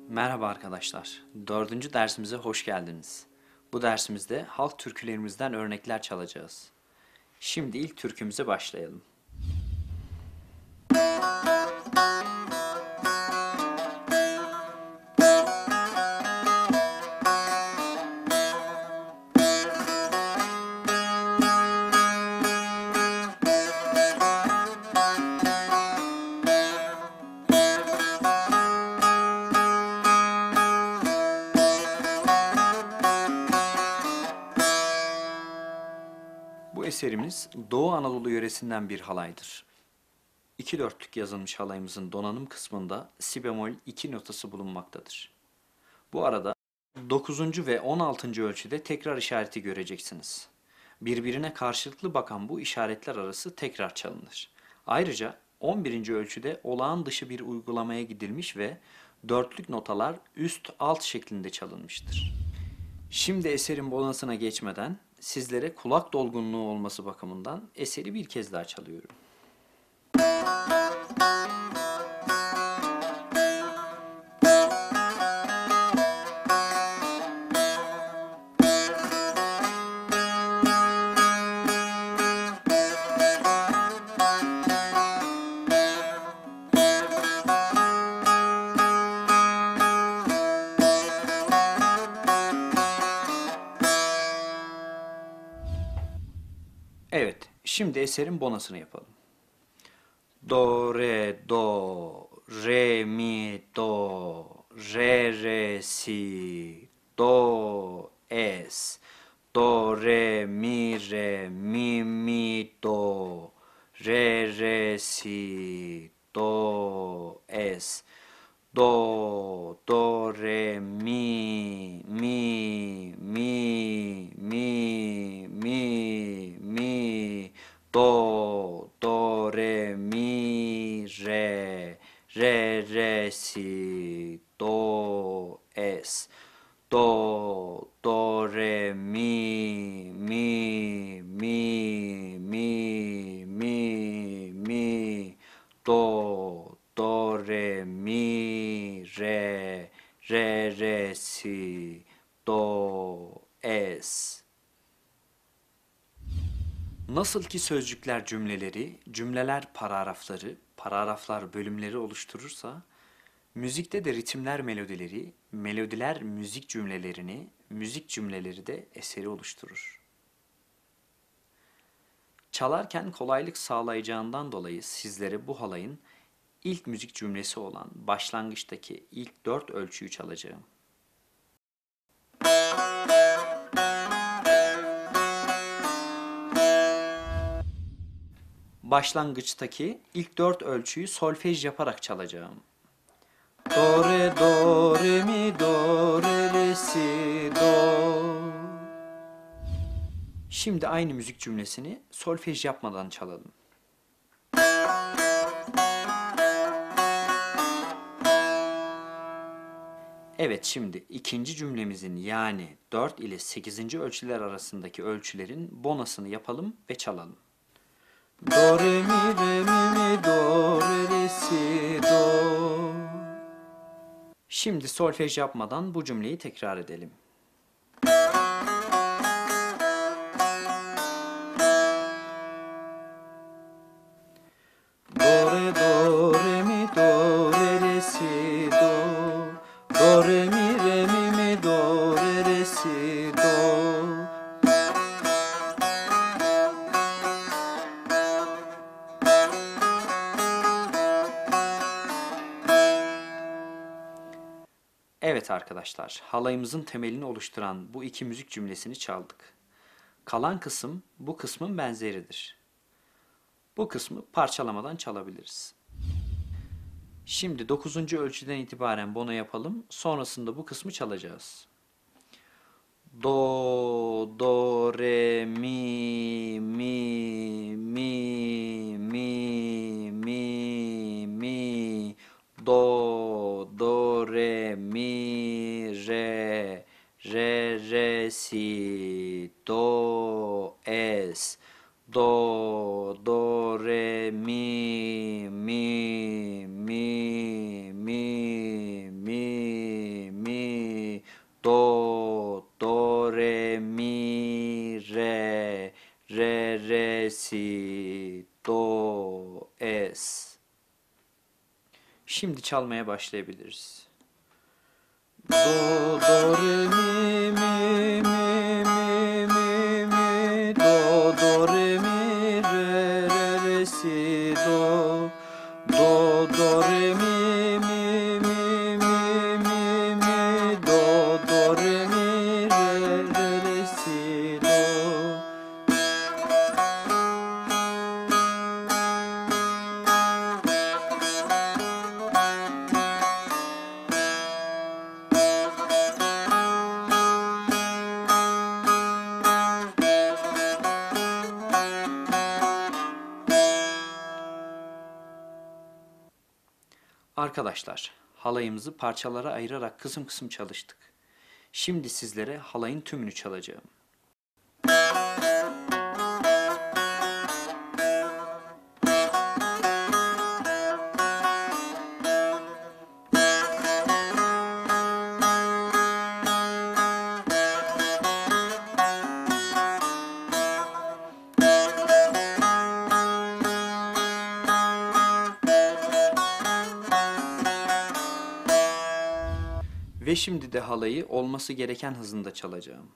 Merhaba arkadaşlar. Dördüncü dersimize hoş geldiniz. Bu dersimizde halk türkülerimizden örnekler çalacağız. Şimdi ilk türkümüze başlayalım. Bu eserimiz Doğu Anadolu yöresinden bir halaydır. İki dörtlük yazılmış halayımızın donanım kısmında si bemol 2 notası bulunmaktadır. Bu arada 9. ve 16. ölçüde tekrar işareti göreceksiniz. Birbirine karşılıklı bakan bu işaretler arası tekrar çalınır. Ayrıca 11. ölçüde olağan dışı bir uygulamaya gidilmiş ve dörtlük notalar üst alt şeklinde çalınmıştır. Şimdi eserin bonasına geçmeden sizlere kulak dolgunluğu olması bakımından eseri bir kez daha çalıyorum. Evet, şimdi eserin bonasını yapalım. Do, re, do, re, mi, do, re, si, do, es, do, re, mi, do, re, si, do, es, do, mi, re, mi, re, si, do, es, re, do, re, mi, re, si, do, es. Nasıl ki sözcükler cümleleri, cümleler paragrafları, paragraflar bölümleri oluşturursa, müzikte de ritimler melodileri, melodiler müzik cümlelerini, müzik cümleleri de eseri oluşturur. Çalarken kolaylık sağlayacağından dolayı sizlere bu halayın ilk müzik cümlesi olan başlangıçtaki ilk 4 ölçüyü çalacağım. Başlangıçtaki ilk 4 ölçüyü solfej yaparak çalacağım. Do, re, mi, do, re, si, do. Şimdi aynı müzik cümlesini solfej yapmadan çalalım. Evet, şimdi ikinci cümlemizin yani 4 ile 8. ölçüler arasındaki ölçülerin bonasını yapalım ve çalalım. Do, mi, do, re, si, do. Şimdi solfej yapmadan bu cümleyi tekrar edelim. Do, mi, do, re, si, do. Do, mi, do, re, si, do. Evet arkadaşlar, halayımızın temelini oluşturan bu iki müzik cümlesini çaldık. Kalan kısım bu kısmın benzeridir. Bu kısmı parçalamadan çalabiliriz. Şimdi 9. ölçüden itibaren bono yapalım. Sonrasında bu kısmı çalacağız. Do, re, mi. Do, re, mi, re, si, do, es. Do, re, mi, Şimdi çalmaya başlayabiliriz. Do, do, re, mi, mi, mi, mi, mi, mi, do, do, re, mi, re, re, re, si, do, do, do, re, mi, mi, mi, mi, mi, mi, do, do, re, mi, re, re, re, si, do. Arkadaşlar, halayımızı parçalara ayırarak kısım kısım çalıştık. Şimdi sizlere halayın tümünü çalacağım. Ve şimdi de halayı olması gereken hızında çalacağım.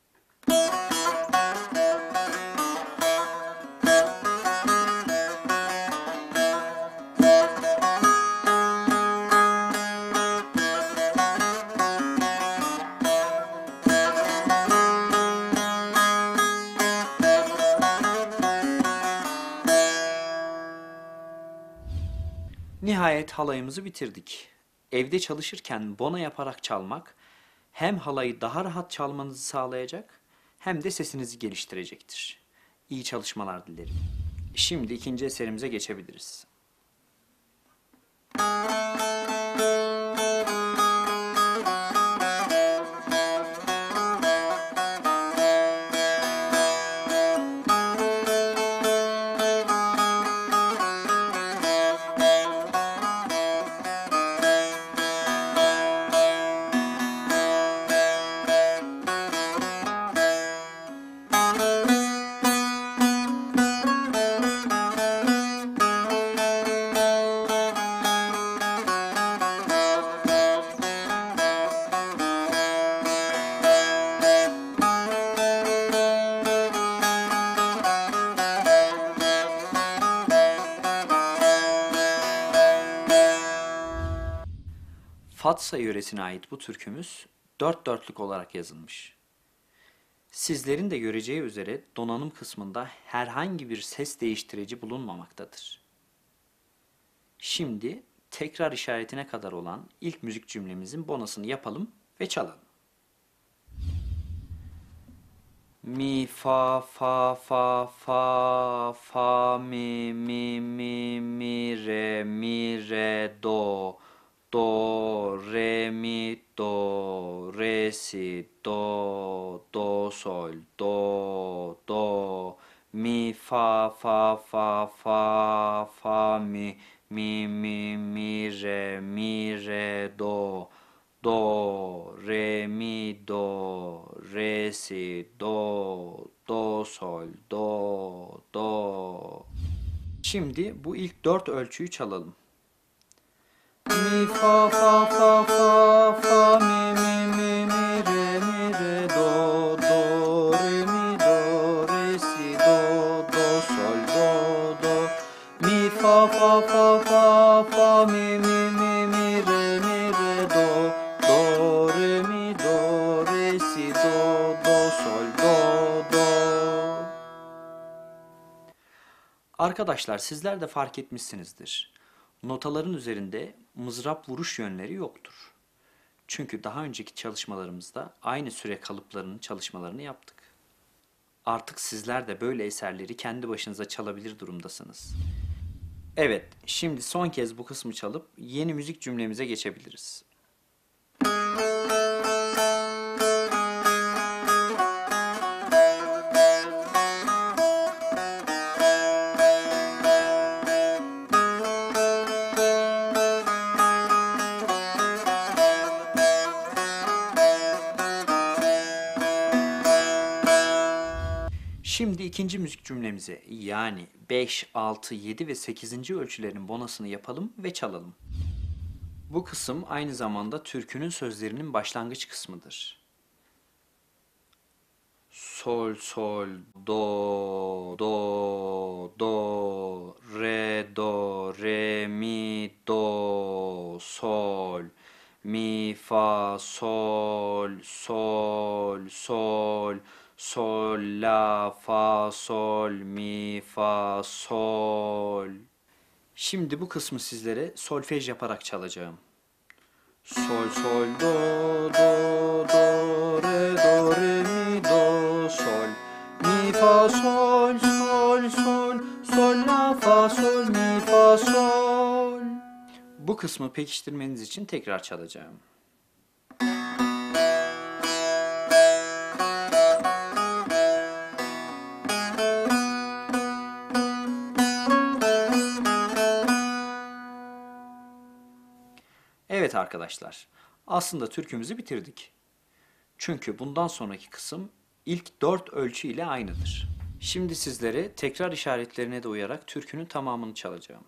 Nihayet halayımızı bitirdik. Evde çalışırken bona yaparak çalmak hem halayı daha rahat çalmanızı sağlayacak hem de sesinizi geliştirecektir. İyi çalışmalar dilerim. Şimdi ikinci eserimize geçebiliriz. Fatsa yöresine ait bu türkümüz dört dörtlük olarak yazılmış. Sizlerin de göreceği üzere donanım kısmında herhangi bir ses değiştirici bulunmamaktadır. Şimdi tekrar işaretine kadar olan ilk müzik cümlemizin bonasını yapalım ve çalalım. Mi, fa, fa, fa, fa, fa, mi, mi, mi, mi, re, do, do, re, mi, do, re, si, do, sol, do, mi, fa, fa, fa, fa, mi, re, do, re, mi, do, re, si, do, sol, do. Şimdi bu ilk dört ölçüyü çalalım. Mi, fa, fa, fa, fa, mi, re, do, re, mi, do, re, si, do, sol, do. Mi, fa, fa, fa, mi, re, do, re, mi, do, re, si, do, sol, do. Arkadaşlar sizler de fark etmişsinizdir. Notaların üzerinde mızrap vuruş yönleri yoktur. Çünkü daha önceki çalışmalarımızda aynı süre kalıplarının çalışmalarını yaptık. Artık sizler de böyle eserleri kendi başınıza çalabilir durumdasınız. Evet, şimdi son kez bu kısmı çalıp yeni müzik cümlemize geçebiliriz. Şimdi ikinci müzik cümlemize yani 5, 6, 7 ve 8. ölçülerin bonasını yapalım ve çalalım. Bu kısım aynı zamanda türkünün sözlerinin başlangıç kısmıdır. Sol, sol, do, do, do, re, mi, do, sol, mi, fa, sol, sol, sol, sol, la, fa, sol, mi, fa, sol. Şimdi bu kısmı sizlere solfej yaparak çalacağım. Sol, sol, do, do, do, re, mi, do, sol, mi, fa, sol, sol, sol, sol, la, fa, sol, mi, fa, sol. Bu kısmı pekiştirmeniz için tekrar çalacağım. Evet arkadaşlar, aslında türkümüzü bitirdik. Çünkü bundan sonraki kısım ilk 4 ölçü ile aynıdır. Şimdi sizlere tekrar işaretlerine de uyarak türkünün tamamını çalacağım.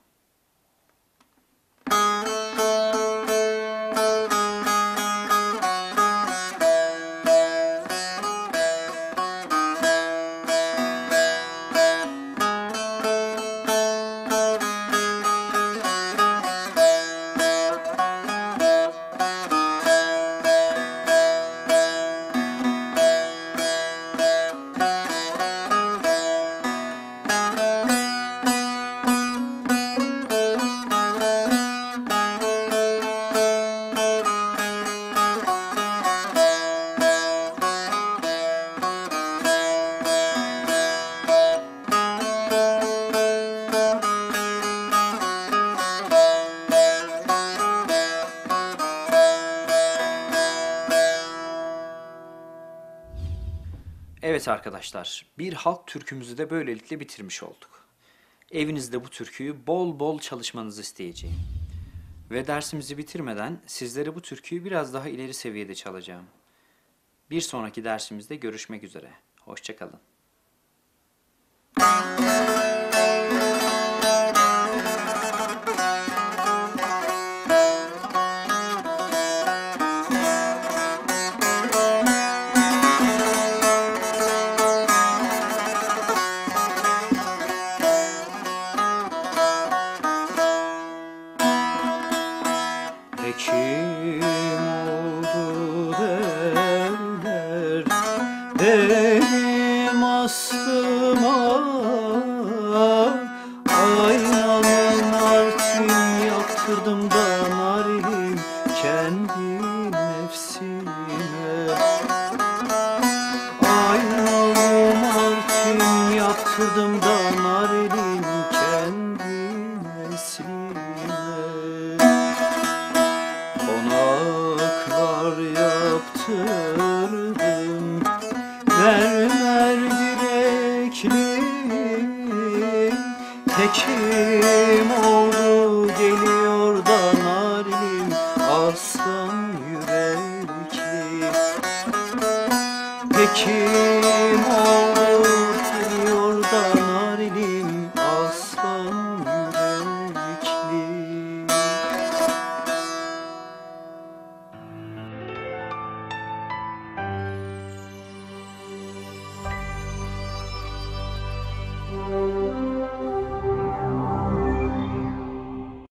Evet arkadaşlar, bir halk türkümüzü de böylelikle bitirmiş olduk. Evinizde bu türküyü bol bol çalışmanızı isteyeceğim. Ve dersimizi bitirmeden sizlere bu türküyü biraz daha ileri seviyede çalacağım. Bir sonraki dersimizde görüşmek üzere. Hoşça kalın. Kim oldu derler benim aslıma, aynanın artın yaptırdım da narim kendi nefsime. Aynanın artın yaptırdım da narim kendi nefsime. Konaklar yaptırdım mermer direkli, tekim oldu geliyor da narim aslan yürekli. Tekim